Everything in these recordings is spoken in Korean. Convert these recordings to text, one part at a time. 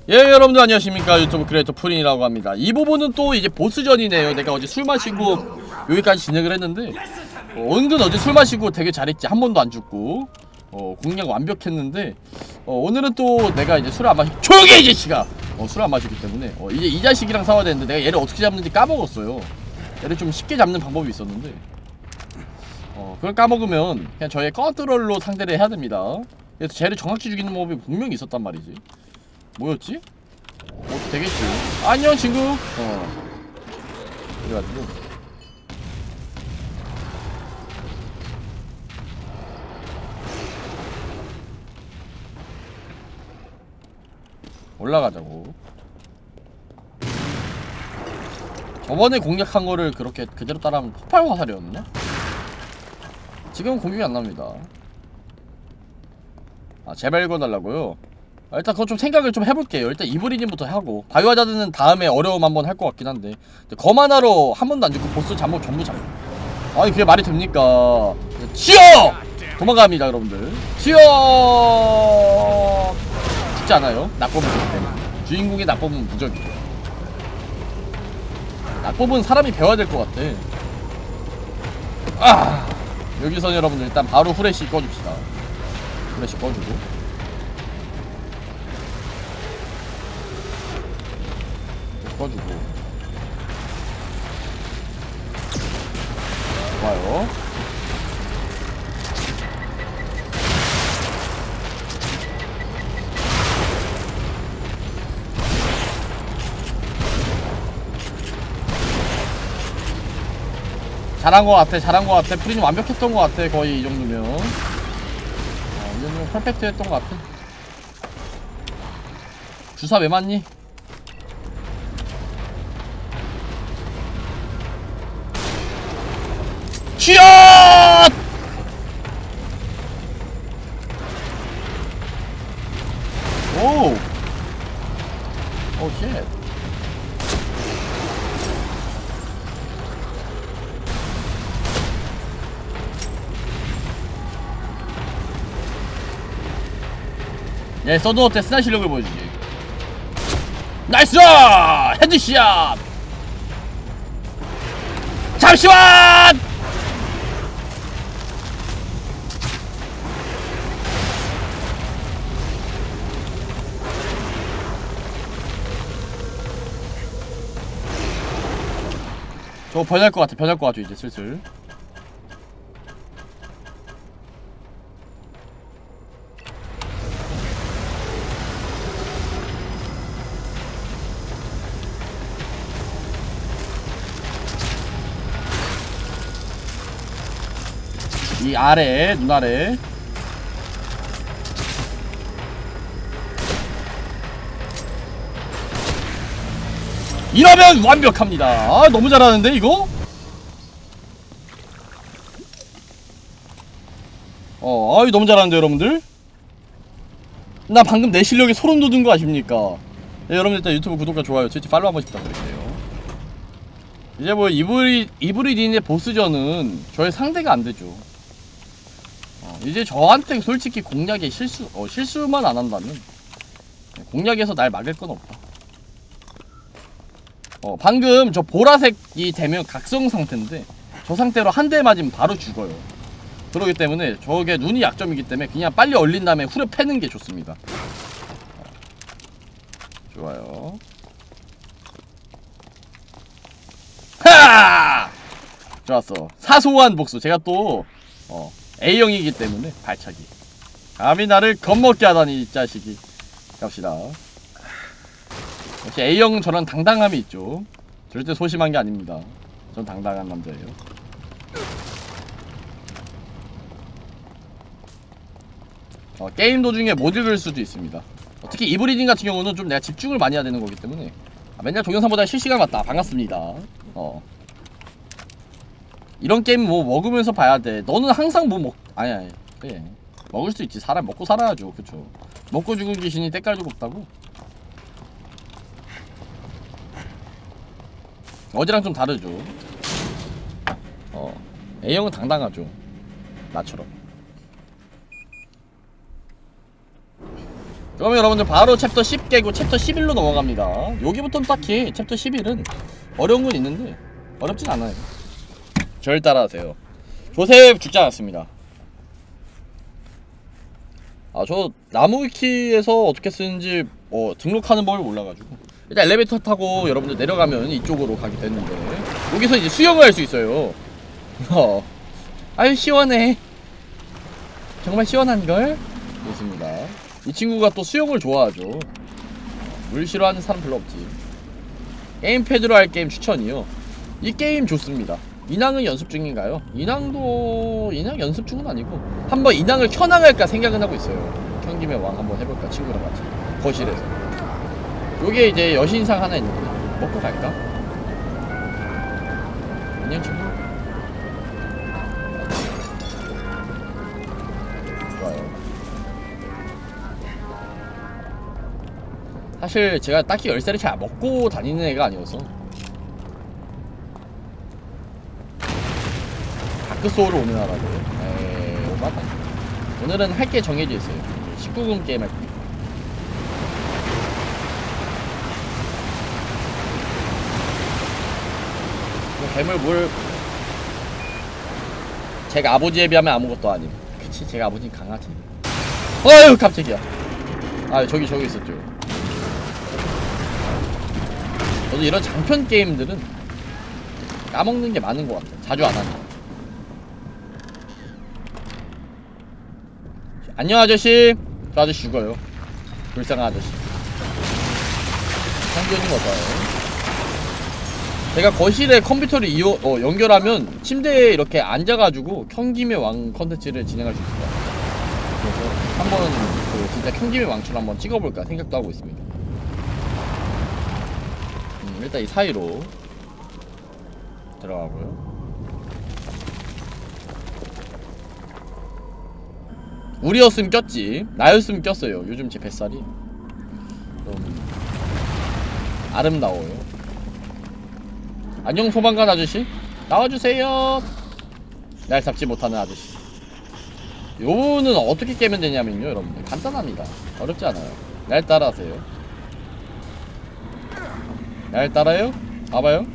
예, 여러분들 안녕하십니까. 유튜브 크리에이터 프린이라고 합니다. 이 부분은 또 이제 보스전이네요. 내가 어제 술 마시고 여기까지 진행을 했는데 은근 어제 술 마시고 되게 잘했지. 한 번도 안 죽고 공략 완벽했는데 오늘은 또 내가 이제 술을 안 마시 조용히 해 이 자식아! 술을 안 마시기 때문에 이제 이 자식이랑 싸워야 되는데 내가 얘를 어떻게 잡는지 까먹었어요. 얘를 좀 쉽게 잡는 방법이 있었는데 그걸 까먹으면 그냥 저의 컨트롤로 상대를 해야 됩니다. 그래서 쟤를 정확히 죽이는 방법이 분명히 있었단 말이지. 뭐였지? 되겠지. 안녕 친구. 그래가지고 올라가자고. 저번에 공략한 거를 그렇게 그대로 따라하면 폭발 화살이었나? 지금은 공격이 안 납니다. 제발 읽어달라고요? 일단 그거 좀 생각을 좀 해볼게요. 일단 이브리님부터 하고 바이오 하자드는 다음에 어려움 한번 할 것 같긴 한데 검 하나로 한 번도 안 죽고 보스 잠복 전부 잡고 아니 그게 말이 됩니까? 튀어! 도망갑니다 여러분들. 튀어! 죽지 않아요. 낙법은 그렇기 때문에 주인공의 낙법은 무적이에요. 낙법은 사람이 배워야 될 것 같아. 여기서 여러분들 일단 바로 후레쉬 꺼줍시다. 후레쉬 꺼주고 꺼주고 좋아요. 잘한 거 같아. 잘한 거 같아. 프리는 완벽했던 거 같아. 거의 이 정도면 이 정도면 퍼펙트 했던 거 같아. 주사 왜 맞니? 쥐엇! 오! 오 쉣. 예, 서든어 때 스나 실력을 보여주지. 나이스! 헤드샷! 잠시만! 저거 변할 것 같아. 변할 것 같아 이제 슬슬. 이 아래, 눈 아래. 이러면 완벽합니다. 너무 잘하는데 이거? 아이 너무 잘하는데 여러분들? 나 방금 내 실력에 소름 돋은 거 아십니까? 네, 여러분들 일단 유튜브 구독과 좋아요, 트위치 팔로우 한 번씩 부탁드릴게요. 이제 뭐 이브리딘의 보스전은 저의 상대가 안 되죠. 이제 저한테 솔직히 공략에 실수만 안 한다면 공략에서 날 막을 건 없다. 방금 저 보라색이 되면 각성 상태인데 저 상태로 한 대 맞으면 바로 죽어요. 그러기 때문에 저게 눈이 약점이기 때문에 그냥 빨리 얼린 다음에 후려 패는 게 좋습니다. 좋아요. 하! 좋았어. 사소한 복수. 제가 또 A형이기 때문에 발차기. 감히 나를 겁먹게 하다니 이 자식이. 갑시다. 역시 A형은 저런 당당함이 있죠. 절대 소심한 게 아닙니다. 전 당당한 남자예요. 게임 도중에 못 읽을 수도 있습니다. 특히 이브리딩 같은 경우는 좀 내가 집중을 많이 해야 되는 거기 때문에 맨날 동영상보다 실시간 맞다. 반갑습니다. 이런 게임 뭐 먹으면서 봐야 돼. 너는 항상 뭐 아니 그래. 먹을 수 있지. 사람 먹고 살아야죠. 그쵸. 먹고 죽은 귀신이 때깔도 없다고. 어제랑 좀 다르죠. A형은 당당하죠. 나처럼. 그러면 여러분들 바로 챕터 10 깨고 챕터 11로 넘어갑니다. 여기부터는 딱히 챕터 11은 어려운 건 있는데 어렵진 않아요. 절 따라하세요. 조셉 죽지 않았습니다. 아, 저 나무위키에서 어떻게 쓰는지 등록하는 법을 몰라가지고 일단 엘리베이터 타고 여러분들 내려가면 이쪽으로 가게 됐는데 여기서 이제 수영을 할 수 있어요. 아유 시원해. 정말 시원한걸? 좋습니다. 이 친구가 또 수영을 좋아하죠. 물 싫어하는 사람 별로 없지. 게임패드로 할 게임 추천이요. 이 게임 좋습니다. 인왕은 연습 중인가요? 인왕 연습 중은 아니고 한번 인왕을 켜나갈까 생각은 하고 있어요. 켠김에 왕 한번 해볼까 친구랑 같이 거실에서. 요게 이제 여신상 하나 있는데 먹고 갈까? 안녕 친구. 좋아요. 사실 제가 딱히 열쇠를 잘 먹고 다니는 애가 아니어서 다크소울을 오늘 하라고. 에이 오바다. 오늘은 할 게 정해져 있어요. 19금 게임 할 거. 괴물 물 제가 아버지에 비하면 아무것도 아님. 그치 제가 아버지는 강하지. 어휴 깜짝이야. 아 저기 있었죠. 저도 이런 장편 게임들은 까먹는 게 많은 것 같아. 자주 안 하니까. 안녕 아저씨. 저 아저씨 죽어요. 불쌍한 아저씨. 상규님 어서와요. 제가 거실에 컴퓨터를 연결하면 침대에 이렇게 앉아가지고 켠김의 왕 컨텐츠를 진행할 수 있을 것 같아요. 그래서 한번 진짜 켠김의 왕처럼 한번 찍어볼까 생각도 하고 있습니다. 일단 이 사이로 들어가고요. 우리였으면 꼈지. 나였으면 꼈어요. 요즘 제 뱃살이 좀 아름다워요. 안녕 소방관 아저씨 나와주세요. 날 잡지 못하는 아저씨. 요거는 어떻게 깨면 되냐면요 여러분들 간단합니다. 어렵지 않아요. 날 따라하세요. 날 따라요? 봐봐요.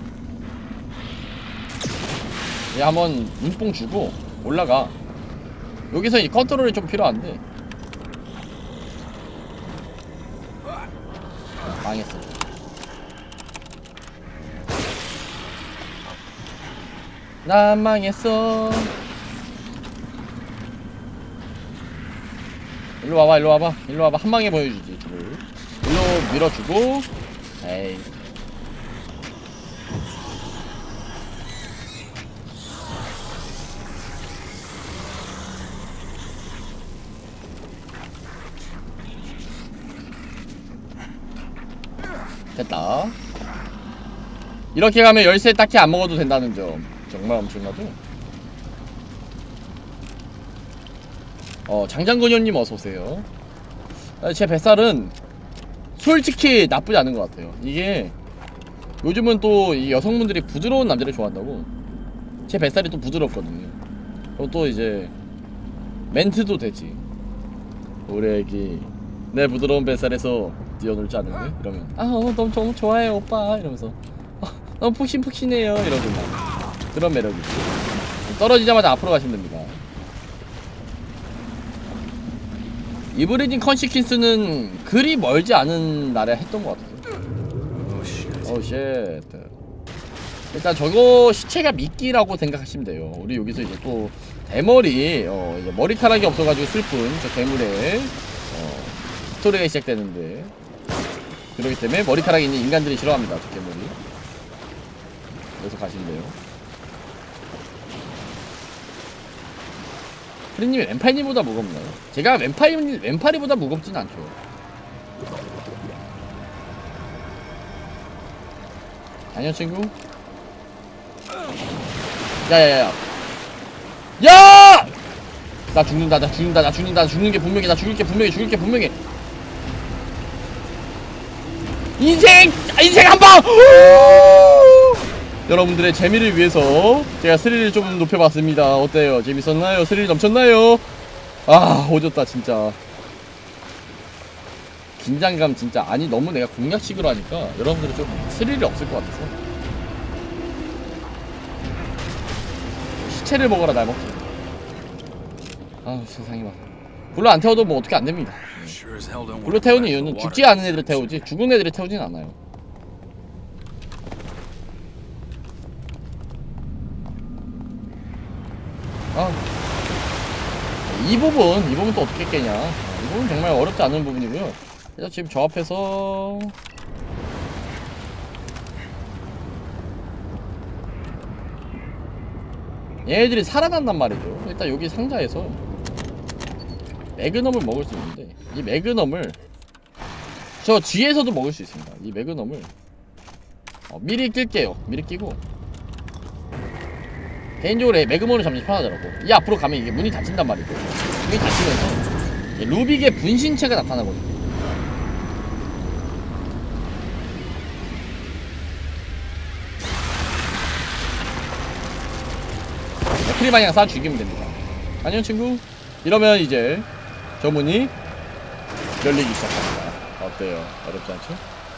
얘 한번 눈뽕 주고 올라가. 여기서 이 컨트롤이 좀 필요한데 망했어. 난 망했어. 일로 와봐. 한 방에 보여주지. 일로 밀어주고. 에이. 됐다. 이렇게 가면 열쇠 딱히 안 먹어도 된다는 점 정말 엄청나죠? 장장근현님 어서오세요. 제 뱃살은 솔직히 나쁘지 않은 것 같아요. 이게 요즘은 또 이 여성분들이 부드러운 남자를 좋아한다고. 제 뱃살이 또 부드럽거든요. 그럼 또 이제 멘트도 되지. 우리 애기 내 부드러운 뱃살에서 뛰어놀지 않을래? 이러면 너무 좋아해요 오빠 이러면서 너무 푹신푹신해요 이러더만. 그런 매력이 있어. 떨어지자마자 앞으로 가시면 됩니다. 이브리딩 컨시킨스는 그리 멀지 않은 날에 했던 것 같아요. 오쉣. 일단 저거 시체가 미끼라고 생각하시면 돼요. 우리 여기서 이제 또 대머리 이제 머리카락이 없어가지고 슬픈 저 괴물의 스토리가 시작되는데, 그러기 때문에 머리카락이 있는 인간들이 싫어합니다 저 괴물이. 그래서 가시면 돼요. 프리님이 왼팔님보다 무겁나요? 제가 왼팔이보다 무겁진 않죠. 안녕 친구. 야야야 야! 나 죽는 게 분명해. 죽을 게 분명해. 인생 한방! 여러분들의 재미를 위해서 제가 스릴을 좀 높여봤습니다. 어때요? 재밌었나요? 스릴 넘쳤나요? 아 오졌다 진짜. 긴장감 진짜. 아니 너무 내가 공략식으로 하니까 여러분들은 좀 스릴이 없을 것 같아서. 시체를 먹어라 날 먹지. 아우 세상에 막. 불로 안 태워도 뭐 어떻게 안 됩니다. 불로 태우는 이유는 죽지 않은 애들을 태우지 죽은 애들을 태우진 않아요. 아, 이 부분 또 어떻게 깨냐. 이 부분 정말 어렵지 않은 부분이고요. 그래서 지금 저 앞에서 얘네들이 살아난단 말이죠. 일단 여기 상자에서 매그넘을 먹을 수 있는데, 이 매그넘을 저 뒤에서도 먹을 수 있습니다. 이 매그넘을 미리 낄게요. 미리 끼고, 개인적으로 매그넘을 잡는 게 편하더라고. 이 앞으로 가면 이게 문이 닫힌단 말이죠. 문이 닫히면서 루빅의 분신체가 나타나거든요. 크리마냥 쏴 죽이면 됩니다. 안녕 친구. 이러면 이제 저 문이 열리기 시작합니다. 어때요? 어렵지 않죠?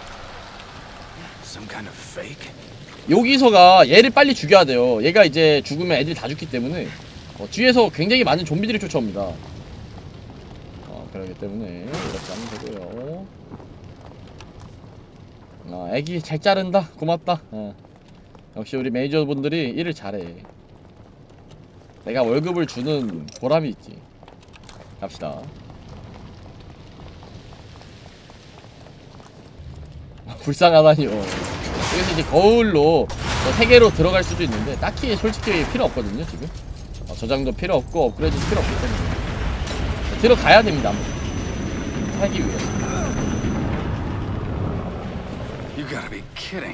여기서가 얘를 빨리 죽여야 돼요. 얘가 이제 죽으면 애들이 다 죽기 때문에 뒤에서 굉장히 많은 좀비들이 쫓아옵니다. 그러기 때문에 이렇게 하면 되고요. 애기 잘 자른다. 고맙다. 역시 우리 매니저분들이 일을 잘해. 내가 월급을 주는 보람이 있지. 갑시다. 불쌍하다니요. 여기서 이제 거울로 세계로 들어갈 수도 있는데 딱히 솔직히 필요 없거든요 지금. 저장도 필요 없고 업그레이드도 필요 없기 때문에 들어가야 됩니다. 살기 위해서. You gotta be kidding.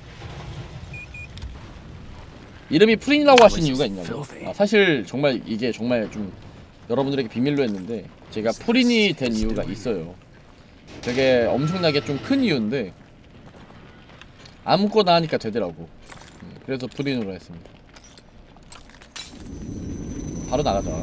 이름이 프린이라고 하신 이유가 있냐고. 사실 정말 이게 정말 좀 여러분들에게 비밀로 했는데, 제가 프린이 된 이유가 있어요. 되게 엄청나게 좀 큰 이유인데 아무거나 하니까 되더라고. 그래서 프린으로 했습니다. 바로 나가자.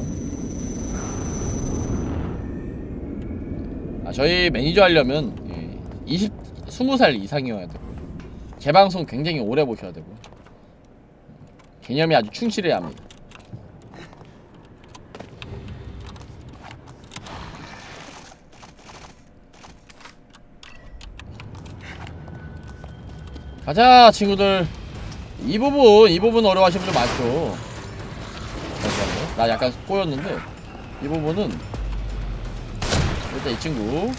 저희 매니저 하려면 20살 이상이어야 되고, 재방송 굉장히 오래 보셔야 되고, 개념이 아주 충실해야 합니다. 가자 친구들. 이 부분 어려워하시는 분들 많죠. 잠시만요. 나 약간 꼬였는데 이 부분은 일단 이 친구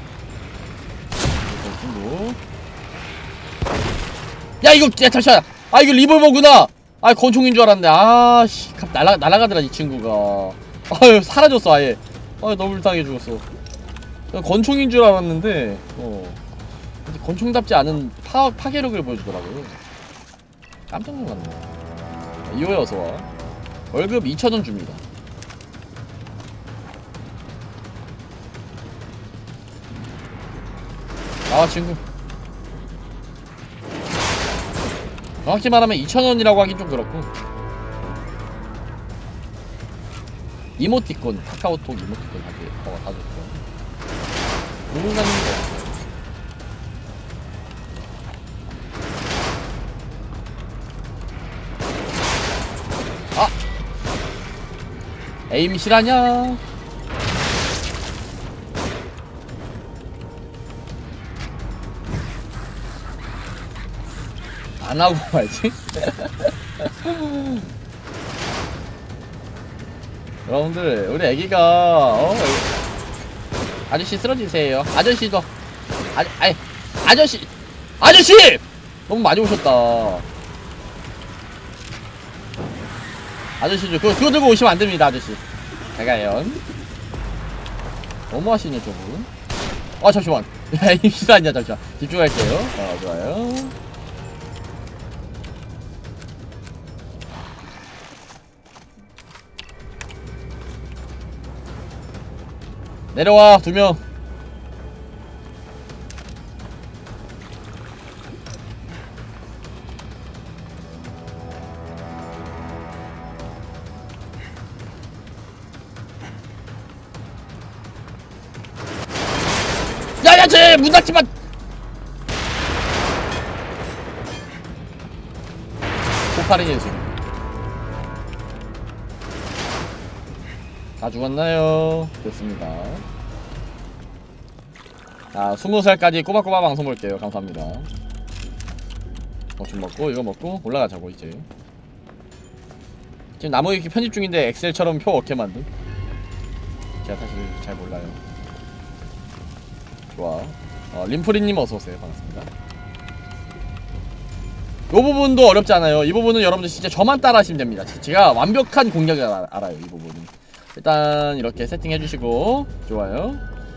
야 이거 야 잠시만. 이거 리볼버구나. 권총인 줄 알았는데. 아씨 날아가더라 이 친구가. 아유 사라졌어 아예. 너무 불쌍해 죽었어. 권총인 줄 알았는데 권총답지 않은 파괴력을 보여주더라고요. 깜짝 놀랐네. 이호에 어서와. 월급 2,000원 줍니다. 나와 친구. 정확히 말하면 2,000원이라고 하긴 좀 그렇고, 이모티콘, 카카오톡 이모티콘 다 줬어. 누군가는 거. 에임 실하냐? 안 하고 말지? 여러분들 우리 애기가 아저씨 쓰러지세요. 아저씨도 아저씨 너무 많이 오셨다. 아저씨죠. 그거 들고 오시면 안 됩니다, 아저씨. 자가연. 너무 하시네, 저분. 잠시만. 야, 이 실화냐, 잠시만. 집중할게요. 좋아요. 내려와, 2명. 야야 쟤 문 닫지마. 폭발의 예술. 다 죽었나요? 됐습니다. 자 20살까지 꼬박꼬박 방송 볼게요. 감사합니다. 좀 먹고 이거 먹고 올라가자고. 이제 지금 나무 위키 편집 중인데 엑셀처럼 표 어떻게 만든? 제가 사실 잘 몰라요. 좋아. 림프리님 어서오세요. 반갑습니다. 요 부분도 어렵지 않아요. 이 부분은 여러분들 진짜 저만 따라 하시면 됩니다. 제가 완벽한 공략을 알아요. 이 부분은 일단 이렇게 세팅 해주시고. 좋아요.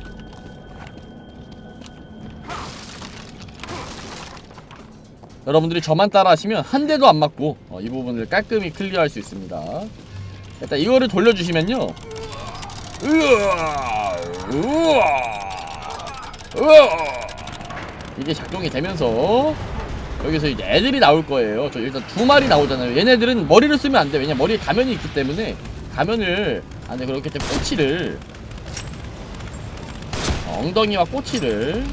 여러분들이 저만 따라 하시면 한 대도 안 맞고 이 부분을 깔끔히 클리어할 수 있습니다. 일단 이거를 돌려주시면요, 이게 작동이 되면서 여기서 이제 애들이 나올 거예요. 저 일단 2마리 나오잖아요. 얘네들은 머리를 쓰면 안 돼. 왜냐 머리에 가면이 있기 때문에 가면을 안돼. 그렇기 때문에 꼬치를 엉덩이와 꼬치를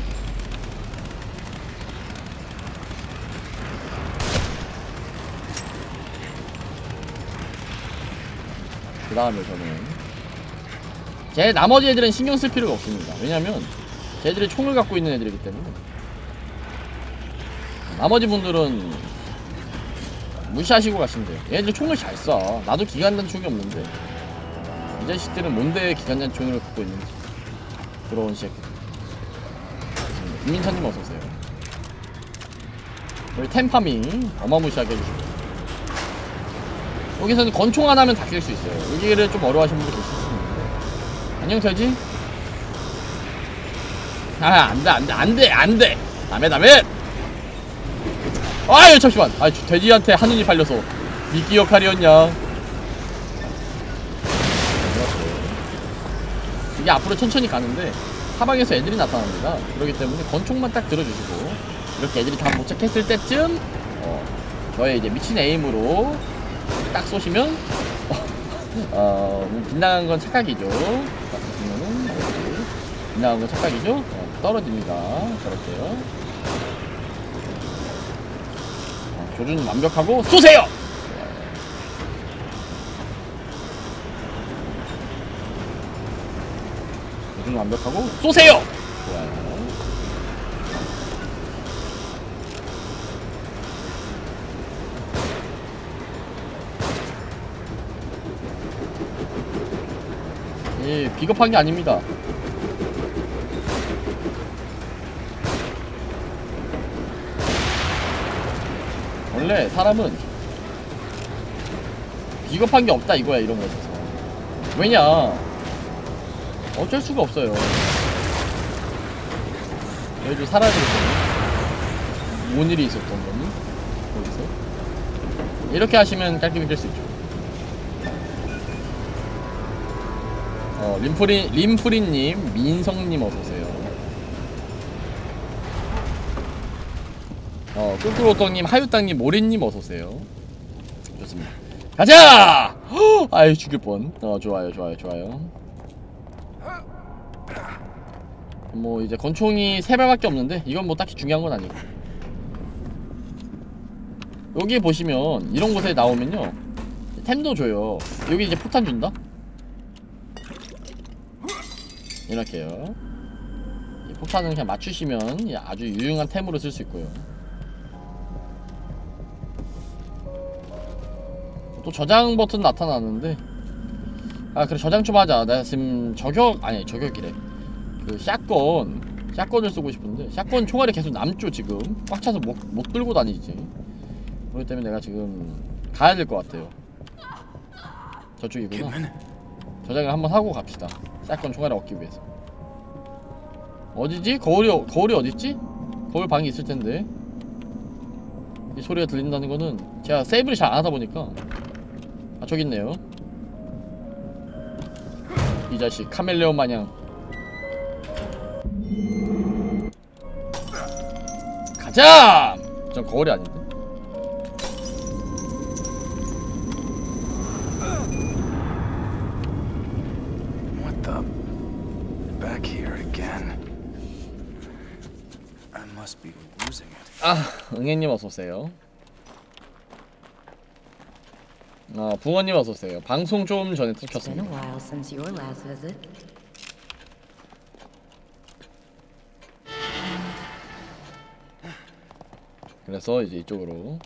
그 다음에 저는 제 나머지 애들은 신경 쓸 필요가 없습니다. 왜냐면 쟤들이 총을 갖고 있는 애들이기 때문에. 나머지 분들은 무시하시고 가시면 돼요. 얘네들 총을 잘 쏴. 나도 기관단 총이 없는데 이 자식들은 뭔데 기관단 총을 갖고 있는지. 부러운 새끼. 김민찬님 어서오세요. 우리 템파밍 어마무시하게 해주시고. 여기서는 권총 하나면 다 킬 수 있어요. 여기를 좀 어려워하시는 분들 계실 수 있는데. 안녕 돼지? 아 안돼 다음에 아유 잠시만. 아 돼지한테 한눈이 팔려서 미끼 역할이었냐. 이게 앞으로 천천히 가는데 사방에서 애들이 나타납니다. 그렇기 때문에 권총만 딱 들어주시고 이렇게 애들이 다 도착했을 때쯤 저의 이제 미친 에임으로 딱 쏘시면 빗나간 건 착각이죠. 딱 쏘시면은 빗나간 건 착각이죠. 떨어집니다. 저렇게요. 조준 완벽하고 쏘세요! 조준 완벽하고 쏘세요! 좋아요. 예, 비겁한 게 아닙니다. 원래 사람은 비겁한 게 없다 이거야. 이런 거에서. 왜냐 어쩔 수가 없어요. 얘도 살아야 되거든요. 뭔 일이 있었던 거니? 거기서 이렇게 하시면 깔끔히 될 수 있죠. 림프리님, 민성님 어서오세요. 꿀꿀오떡님, 하유땅님, 모리님 어서오세요. 좋습니다. 가자! 아이 죽일 뻔. 좋아요. 뭐 이제 권총이 3발밖에 없는데 이건 뭐 딱히 중요한 건 아니고. 여기 보시면 이런 곳에 나오면요 템도 줘요. 여기 이제 포탄 준다? 이렇게요. 이 폭탄은 그냥 맞추시면 아주 유용한 템으로 쓸 수 있고요. 또 저장 버튼 나타나는데 그래 저장 좀 하자. 내가 지금 저격이래. 그 샷건을 쓰고 싶은데 샷건 총알이 계속 남죠. 지금 꽉 차서 못 들고 다니지. 그렇기 때문에 내가 지금 가야 될 것 같아요. 저쪽이구나. 저장을 한번 하고 갑시다. 샷건 총알을 얻기 위해서. 어디지? 거울이 어딨지? 거울 방이 있을 텐데. 이 소리가 들린다는 거는 제가 세이브를 잘 안 하다 보니까. 저기 있네요. 이 자식 카멜레온 마냥. 가자! 전 거울이 아닌데. What the? Back here again. must be losing it. 아, 응애님 어서오세요. 붕어님 어서오세요. 방송 좀 전에 It's been a 켰습니다. while since your last visit. 그래서 이제 이쪽으로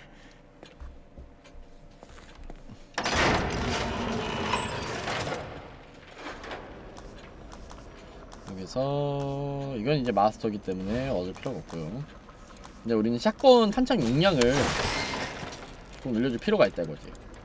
여기서 이건 이제 마스터기 때문에 얻을 필요가 없고요. 근데 우리는 샷건 탄창 용량을 좀 늘려줄 필요가 있다 이거지.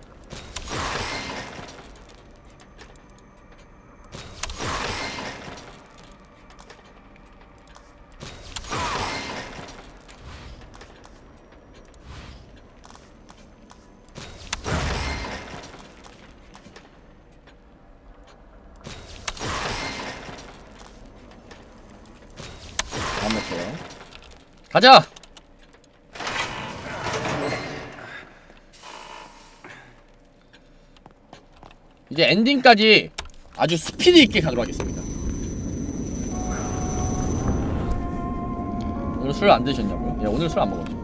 안 먹혀요. 가자! 이제 엔딩까지 아주 스피드 있게 가도록 하겠습니다. 오늘 술 안 드셨냐고요? 예, 오늘 술 안 먹었죠.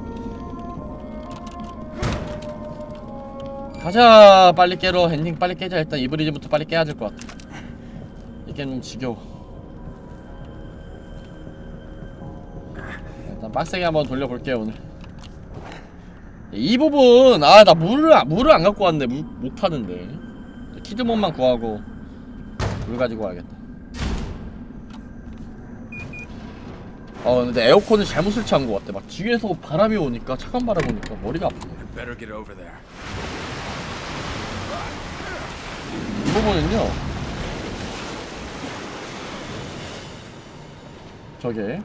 가자! 빨리 깨러. 엔딩 빨리 깨자. 일단 이브리즈부터 빨리 깨야 될 것 같아. 이 게임 좀 지겨워. 일단 빡세게 한번 돌려볼게요 오늘. 이 부분 나 물을 안 갖고 왔네. 물 못 타는데. 키드몬만 구하고 물 가지고 와야겠다. 근데 에어컨을 잘못 설치한 것 같아. 막 뒤에서 바람이 오니까 차가운 바람이 오니까 머리가 아프네. Better get over there. 이 부분은요, 저게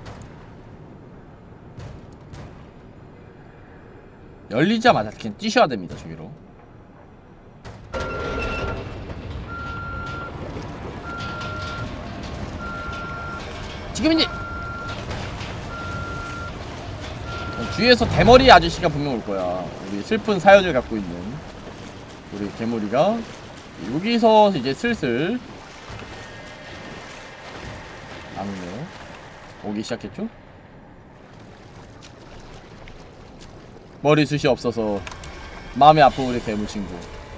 열리자마자 그냥 뛰셔야 됩니다. 저기로. 지금이니! 뒤에서 대머리 아저씨가 분명 올 거야. 우리 슬픈 사연을 갖고 있는 우리 개머리가 여기서 이제 슬슬 안 오네요. 오기 시작했죠? 머리숱이 없어서 마음이 아픈 우리 괴물 친구.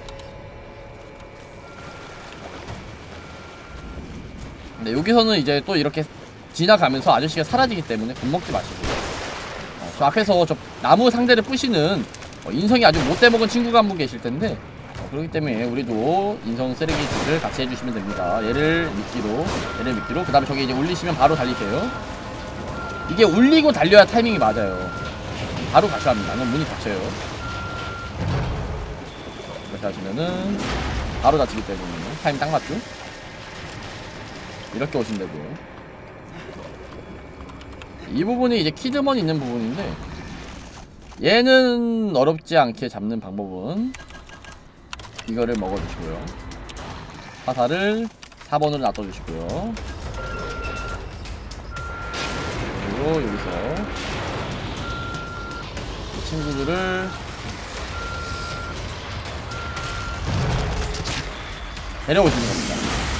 근데 여기서는 이제 또 이렇게 지나가면서 아저씨가 사라지기 때문에 겁먹지 마시고, 저 앞에서 저 나무 상대를 부시는 인성이 아주 못돼먹은 친구가 한 분 계실 텐데, 그렇기 때문에 우리도 인성 쓰레기들을 같이 해주시면 됩니다. 얘를 미끼로 그 다음에 저기 이제 울리시면 바로 달리세요. 이게 울리고 달려야 타이밍이 맞아요. 바로 같이 합니다. 그럼 문이 닫혀요. 이렇게 하시면은 바로 닫히기 때문에 타이밍 딱 맞죠? 이렇게 오시면 되고요. 이 부분이 이제 키드먼이 있는 부분인데, 얘는 어렵지 않게 잡는 방법은 이거를 먹어주시고요. 화살을 4번으로 놔둬주시고요. 그리고 여기서 이 친구들을 데려오시는 겁니다.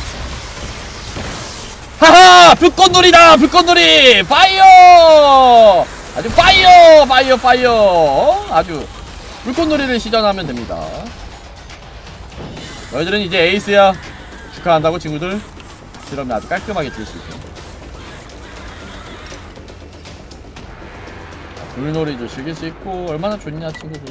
하하! 불꽃놀이다! 불꽃놀이! 파이어! 아주 파이어! 아주 불꽃놀이를 시전하면 됩니다. 너희들은 이제 에이스야. 축하한다고 친구들. 그러면 아주 깔끔하게 질 수 있습니다. 불놀이도 즐길 수 있고 얼마나 좋냐 친구들.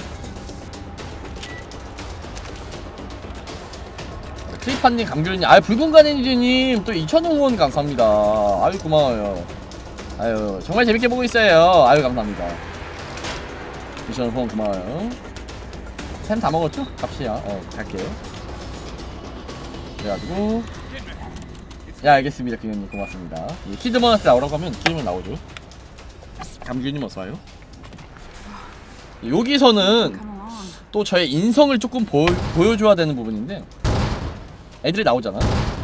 크리파님, 강규리님, 붉은간행이님 또 2,000원 후원 감사합니다. 아유 고마워요. 아유 정말 재밌게 보고 있어요. 아유 감사합니다. 2,000원 후원 고마워요. 샘 다 먹었죠? 갑시야. 갈게요. 그래가지고 야 알겠습니다. 기현님 고맙습니다. 키드먼한테 나오라고 하면 키드먼 나오죠. 감규님 어서와요. 여기서는 또 저의 인성을 조금 보여줘야 되는 부분인데, 애들이 나오잖아.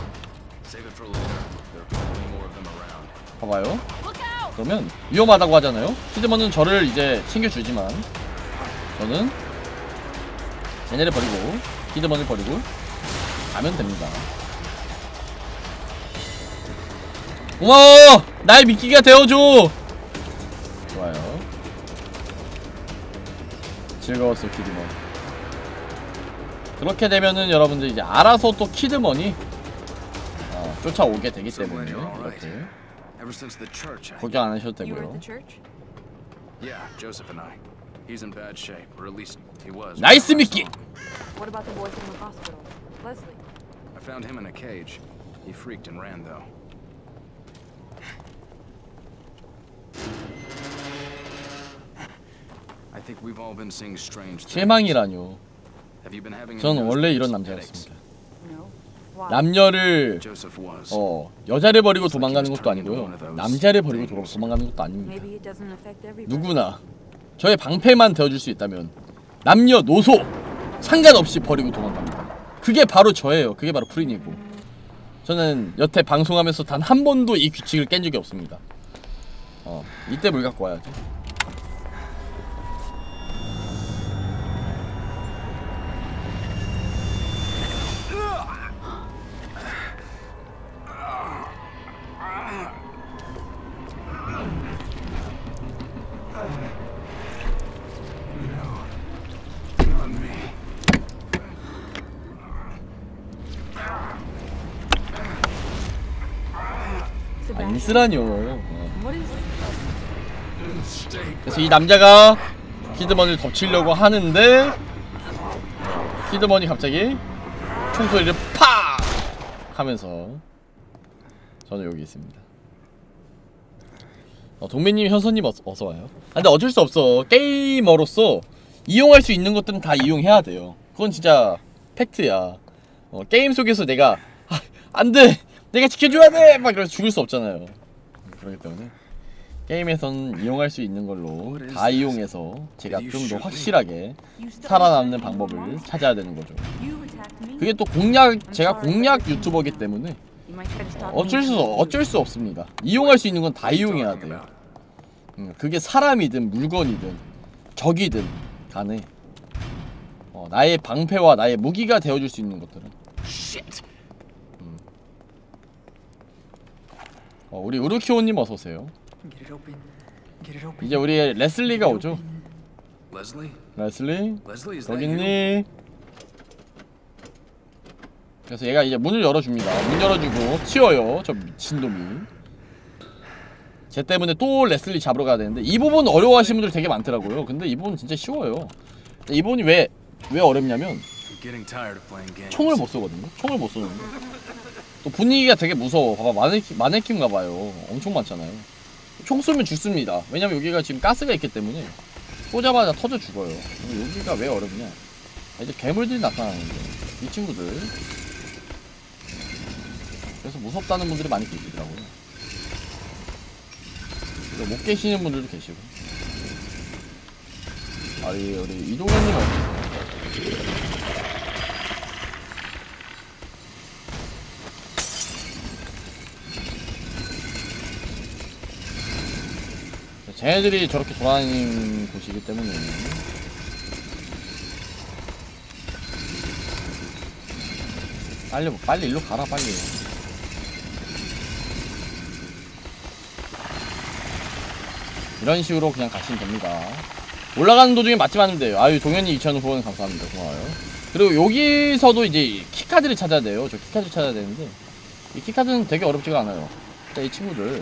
봐봐요. 그러면 위험하다고 하잖아요. 키드먼은 저를 이제 챙겨주지만 저는 쟤네를 버리고 키드먼을 버리고 가면 됩니다. 고마워! 날 믿기가 되어줘! 즐거웠어 키드머니. 그렇게 되면은 여러분들 이제 알아서 또 키드머니 쫓아오게 되기 So 때문에 glad you're all right. 이렇게 Ever since the church, 걱정 안 하셔도 You were at 되고요. the church? Yeah, Joseph and I. He's in bad shape, or at least he was. 나이스 미끼! What about the boy from the hospital? Leslie? I found him in a cage. He freaked and ran, though. I think we've all been seeing strange things. 실망이라뇨. Have you been having 전 any 원래 nose 이런 bleeds, headaches? 남자였습니다. No. Why? 남녀를 Joseph was. 여자를 버리고 도망가는 것도 아니고요. 남자를 버리고 도망가는 것도 아닙니다. Maybe it doesn't affect everybody. 누구나 저의 방패만 되어줄 수 있다면 남녀노소 상관없이 버리고 도망갑니다. 그게 바로 저예요. 그게 바로 프린이고, 저는 여태 방송하면서 단 한 번도 이 규칙을 깬 적이 없습니다. 이때 물 갖고 와야죠. 안 쓰라뇨. What is 그래서 이 남자가 키드머니를 덮치려고 하는데 키드머니 갑자기 총소리를 팍 하면서 저는 여기 있습니다. 동매님, 현서님 어서와요. 근데 어쩔 수 없어. 게이머로서 이용할 수 있는 것들은 다 이용해야 돼요. 그건 진짜 팩트야. 게임 속에서 내가 안돼! 내가 지켜줘야 돼! 막 이러면서 죽을 수 없잖아요. 그렇기 때문에 게임에선 이용할 수 있는 걸로 다 이용해서 제가 좀 더 확실하게 살아남는 방법을 찾아야 되는 거죠. you attacked me? 그게 또 제가 공략 유튜버이기 때문에 You might try to stop me. 어쩔 수 없습니다. 이용할 수 있는 건 다 이용해야 돼요. 그게 사람이든 물건이든 적이든 간에 나의 방패와 나의 무기가 되어줄 수 있는 것들은. 우리 우르키오님 어서오세요. Get it open. Get it open. 이제 우리 레슬리가 오죠. Leslie? 레슬리, Leslie, is that you? 여기니. 그래서 얘가 이제 문을 열어줍니다. 문 열어주고 튀어요, 저 미친놈이. 쟤 때문에 또 레슬리 잡으러 가야 되는데 이 부분 어려워하시는 분들 되게 많더라고요. 근데 이 부분 진짜 쉬워요. 이 부분이 왜 어렵냐면 I'm getting tired of playing games. 총을 못 쏘거든요. 총을 못 쏘는데 또 분위기가 되게 무서워. 봐봐, 마네킹가 봐요. 엄청 많잖아요. 총 쏘면 죽습니다. 왜냐면 여기가 지금 가스가 있기 때문에 쏘자마자 터져 죽어요. 여기가 왜 어렵냐? 이제 괴물들이 나타나는데 이 친구들. 그래서 무섭다는 분들이 많이 계시더라고요. 못 계시는 분들도 계시고. 우리 이동현님 어디? 쟤네들이 저렇게 돌아다니는 곳이기 때문에 빨리 일로 가라 빨리. 이런 식으로 그냥 가시면 됩니다. 올라가는 도중에 맛집 하면 돼요. 아유, 동현이 2,000원 후원 감사합니다. 고마워요. 그리고 여기서도 이제 키카드를 찾아야 돼요. 저 키카드 찾아야 되는데 이 키카드는 되게 어렵지가 않아요. 이 친구들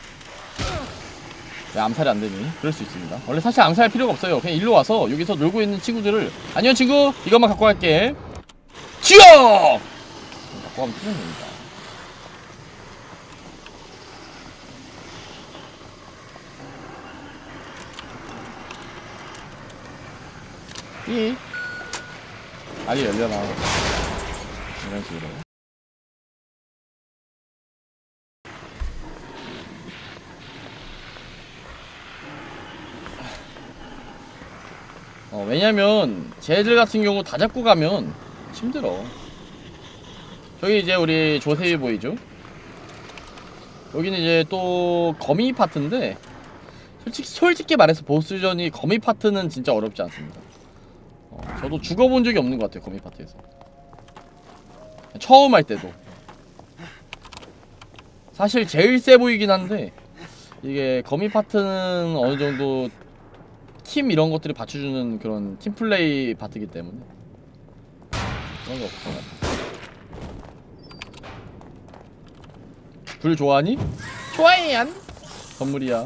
왜 암살이 안 되니? 그럴 수 있습니다. 원래 사실 암살할 필요가 없어요. 그냥 일로 와서 여기서 놀고 있는 친구들을 안녕 친구, 이것만 갖고 갈게. 튀어! 갖고 가면 틀린 겁니다. 삐. 알이 열려나. 이런 식으로. 왜냐면 쟤들 같은 경우 다 잡고 가면 힘들어. 저기 이제 우리 조세희 보이죠? 여기는 이제 또 거미 파트인데 솔직히 말해서 보스전이 거미 파트는 진짜 어렵지 않습니다. 저도 죽어본 적이 없는 것 같아요. 거미 파트에서 처음 할 때도 사실 제일 세 보이긴 한데 이게 거미 파트는 어느 정도 팀 이런 것들이 받쳐주는 그런 팀플레이 파트이기 때문에 그런 거 없어. 불 좋아하니? 좋아해. 선물이야.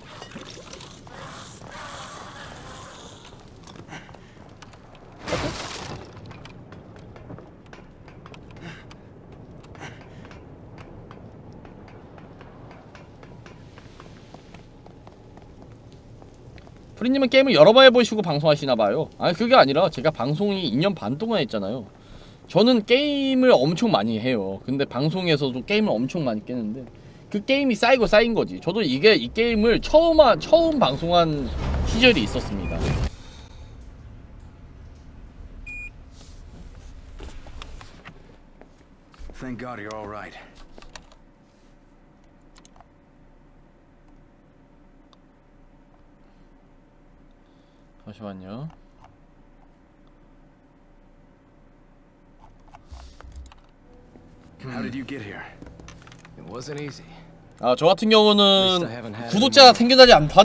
프리님은 게임을 여러 번 해보시고 방송하시나봐요. 아니 그게 아니라 제가 방송이 2년 반 동안 했잖아요. 저는 게임을 엄청 많이 해요. 근데 방송에서도 게임을 엄청 많이 깨는데 그 게임이 쌓이고 쌓인 거지. 저도 이 게임을 처음 방송한 시절이 있었습니다. Thank God you're all right. 잠시만요. How did you get here? It wasn't easy. 아, 저 같은 경우는 구독자가 생겨나지 않다